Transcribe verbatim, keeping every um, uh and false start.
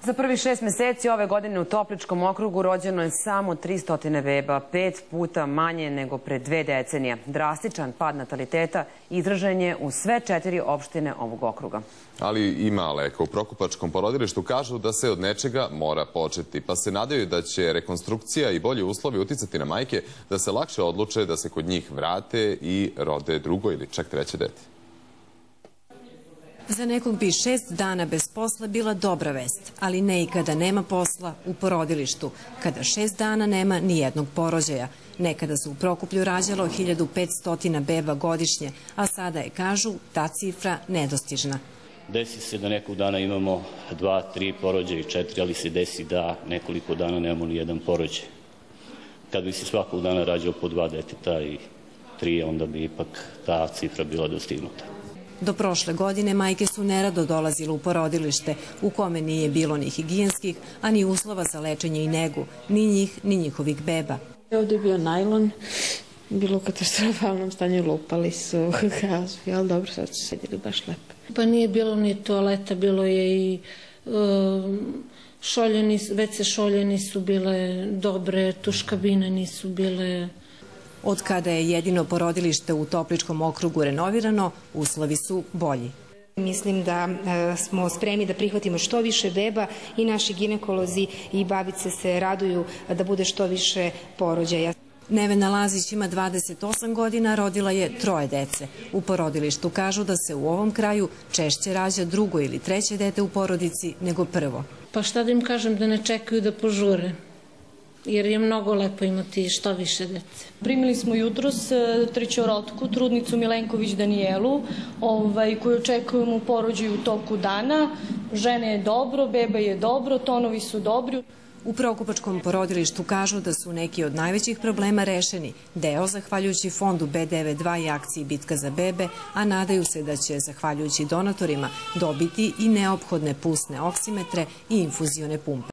Za prvi šest meseci ove godine u Topličkom okrugu rođeno je samo tristo beba, pet puta manje nego pre dve decenije. Drastičan pad nataliteta izražen je u sve četiri opštine ovog okruga. Ali ima leka. U Prokupačkom porodilištu kažu da se od nečega mora početi, pa se nadaju da će rekonstrukcija i bolji uslovi uticati na majke da se lakše odluče da se kod njih vrate i rode drugo ili čak treće dete. Za nekog bi šest dana bez posla bila dobra vest, ali ne i kada nema posla u porodilištu, kada šest dana nema ni jednog porođaja. Nekada su u Prokuplju rađalo hiljadu petsto beba godišnje, a sada je, kažu, ta cifra nedostižna. Desi se da nekog dana imamo dva, tri porođaja i četiri, ali se desi da nekoliko dana nemamo ni jedan porođaj. Kad bi se svakog dana rađao po dva deteta i tri, onda bi ipak ta cifra bila dostignuta. Do prošle godine majke su nerado dolazile u porodilište, u kome nije bilo ni higijenskih, a ni uslova za lečenje i negu, ni njih, ni njihovih beba. Ovdje je bio najlon, bilo u katastrofalnom stanju, lupali su gazvi, ali dobro, sad su sedjeli baš lepo. Pa nije bilo ni toaleta, bilo je i šoljeni, već se šoljeni su bile dobre, tuš kabine nisu bile. Od kada je jedino porodilište u Topličkom okrugu renovirano, uslovi su bolji. Mislim da smo spremni da prihvatimo što više beba i naši ginekolozi i babice se raduju da bude što više porođaja. Nevena Lazić ima dvadeset osam godina, rodila je troje dece. U porodilištu kažu da se u ovom kraju češće rađa drugo ili treće dete u porodici nego prvo. Pa šta da im kažem, da ne čekaju da požure, jer je mnogo lepo imati što više dece. Primili smo jutros trećorotku, trudnicu Milenković Danijelu, koju očekujemo u porođaju u toku dana. Žene je dobro, beba je dobro, tonovi su dobri. U Prokupačkom porodilištu kažu da su neki od najvećih problema rešeni, deo zahvaljujući fondu B devet dva i akciji Bitka za bebe, a nadaju se da će, zahvaljujući donatorima, dobiti i neophodne pulsne oksimetre i infuzione pumpe.